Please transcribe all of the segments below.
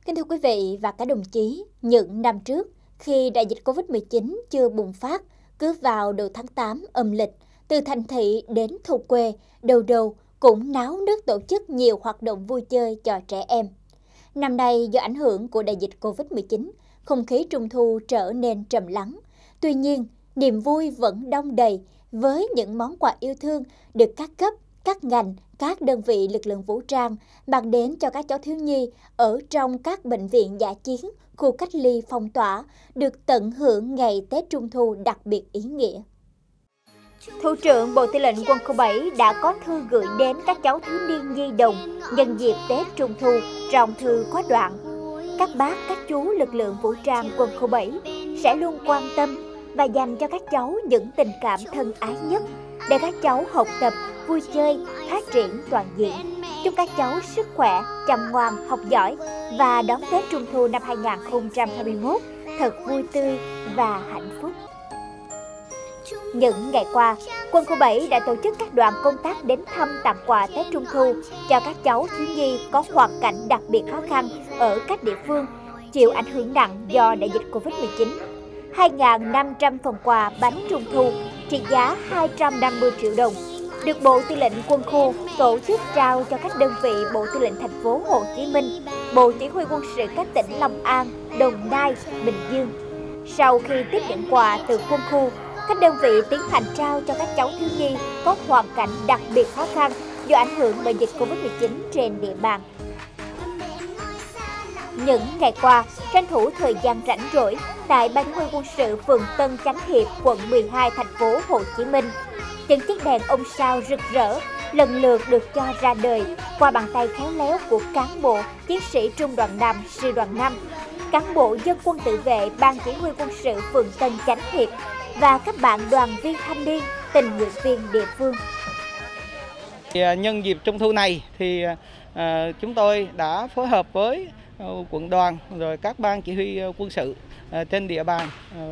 Kính thưa quý vị và các đồng chí, những năm trước, khi đại dịch Covid-19 chưa bùng phát, cứ vào đầu tháng 8 âm lịch, từ thành thị đến thôn quê, đầu đầu cũng náo nức tổ chức nhiều hoạt động vui chơi cho trẻ em. Năm nay, do ảnh hưởng của đại dịch Covid-19, không khí Trung thu trở nên trầm lắng. Tuy nhiên, niềm vui vẫn đong đầy với những món quà yêu thương được các cấp, các ngành, các đơn vị lực lượng vũ trang mang đến cho các cháu thiếu nhi ở trong các bệnh viện dã chiến, khu cách ly phong tỏa, được tận hưởng ngày Tết Trung thu đặc biệt ý nghĩa. Thủ trưởng Bộ Tư lệnh Quân khu 7 đã có thư gửi đến các cháu thiếu niên nhi đồng nhân dịp Tết Trung thu. Trong thư có đoạn: các bác, các chú lực lượng vũ trang Quân khu 7 sẽ luôn quan tâm và dành cho các cháu những tình cảm thân ái nhất để các cháu học tập, vui chơi, phát triển toàn diện. Chúc các cháu sức khỏe, chăm ngoan, học giỏi và đón Tết Trung thu năm 2021 thật vui tươi và hạnh phúc. Những ngày qua, Quân khu 7 đã tổ chức các đoàn công tác đến thăm tặng quà Tết Trung thu cho các cháu thiếu nhi có hoàn cảnh đặc biệt khó khăn ở các địa phương chịu ảnh hưởng nặng do đại dịch Covid-19. 2.500 phần quà bánh Trung thu trị giá 250 triệu đồng được Bộ Tư lệnh Quân khu tổ chức trao cho các đơn vị Bộ Tư lệnh thành phố Hồ Chí Minh, Bộ Chỉ huy quân sự các tỉnh Long An, Đồng Nai, Bình Dương. Sau khi tiếp nhận quà từ quân khu, các đơn vị tiến hành trao cho các cháu thiếu nhi có hoàn cảnh đặc biệt khó khăn do ảnh hưởng bởi dịch Covid-19 trên địa bàn. Những ngày qua, tranh thủ thời gian rảnh rỗi, tại Ban Chỉ huy quân sự phường Tân Chánh Hiệp, quận 12, thành phố Hồ Chí Minh, những chiếc đèn ông sao rực rỡ lần lượt được cho ra đời qua bàn tay khéo léo của cán bộ, chiến sĩ Trung đoàn 5, Sư đoàn 5, cán bộ dân quân tự vệ Ban Chỉ huy quân sự phường Tân Chánh Hiệp và các bạn đoàn viên thanh niên, tình nguyện viên địa phương. Nhân dịp Trung thu này thì chúng tôi đã phối hợp với quận đoàn rồi các ban chỉ huy quân sự trên địa bàn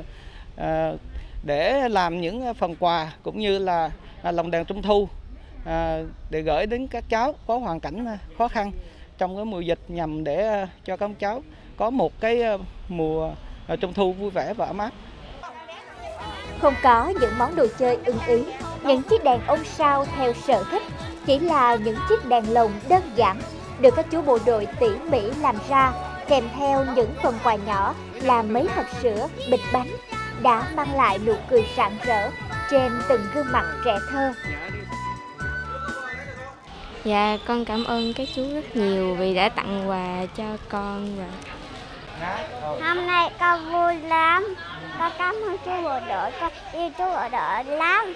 để làm những phần quà cũng như là lồng đèn Trung thu để gửi đến các cháu có hoàn cảnh khó khăn trong cái mùa dịch, nhằm để cho các cháu có một cái mùa Trung thu vui vẻ và ấm áp. Không có những món đồ chơi ưng ý, những chiếc đèn ông sao theo sở thích, chỉ là những chiếc đèn lồng đơn giản được các chú bộ đội tỉ mỉ làm ra, kèm theo những phần quà nhỏ là mấy hộp sữa, bịch bánh, đã mang lại nụ cười rạng rỡ trên từng gương mặt trẻ thơ. Dạ, con cảm ơn các chú rất nhiều vì đã tặng quà cho con. Hôm nay con vui lắm, con cảm ơn chú bộ đội, con yêu chú bộ đội lắm.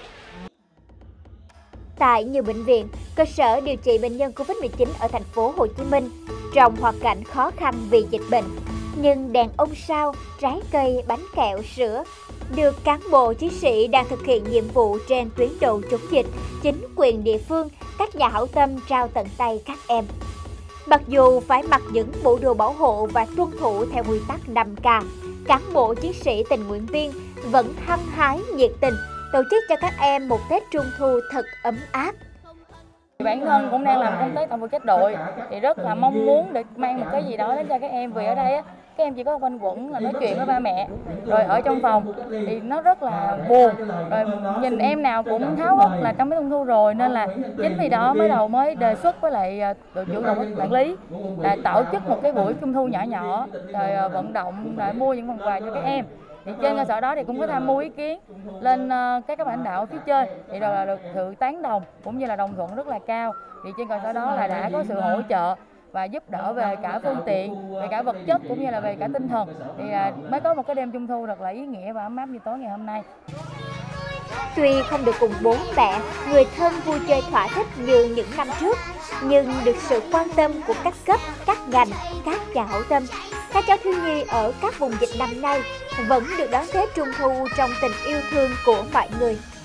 Tại nhiều bệnh viện, cơ sở điều trị bệnh nhân Covid-19 ở thành phố Hồ Chí Minh trong hoàn cảnh khó khăn vì dịch bệnh, nhưng đèn ông sao, trái cây, bánh kẹo, sữa được cán bộ chiến sĩ đang thực hiện nhiệm vụ trên tuyến đầu chống dịch, chính quyền địa phương, các nhà hảo tâm trao tận tay các em. Mặc dù phải mặc những bộ đồ bảo hộ và tuân thủ theo quy tắc 5K, cán bộ chiến sĩ tình nguyện viên vẫn hăng hái nhiệt tình tổ chức cho các em một Tết Trung thu thật ấm áp. Bản thân cũng đang làm công tác tại phụ trách đội thì rất là mong muốn được mang một cái gì đó đến cho các em, vì ở đây các em chỉ có quanh quẩn là nói chuyện với ba mẹ, rồi ở trong phòng thì nó rất là buồn, rồi nhìn em nào cũng háo hức là trong cái Trung thu rồi, nên là chính vì đó mới đề xuất với lại đội trưởng đội quản lý là tổ chức một cái buổi Trung thu nhỏ nhỏ, rồi vận động để mua những phần quà cho các em. Thì trên cơ sở đó thì cũng có tham mưu ý kiến lên các lãnh đạo ở phía trên, thì rồi là được sự tán đồng cũng như là đồng thuận rất là cao. Thì trên cơ sở đó là đã có sự hỗ trợ và giúp đỡ về cả phương tiện, về cả vật chất cũng như là về cả tinh thần, thì mới có một cái đêm Trung thu thật là ý nghĩa và ấm áp như tối ngày hôm nay. Tuy không được cùng bố mẹ, người thân vui chơi thỏa thích như những năm trước, nhưng được sự quan tâm của các cấp, các ngành, các nhà hảo tâm, các cháu thiếu nhi ở các vùng dịch năm nay vẫn được đón Tết Trung thu trong tình yêu thương của mọi người.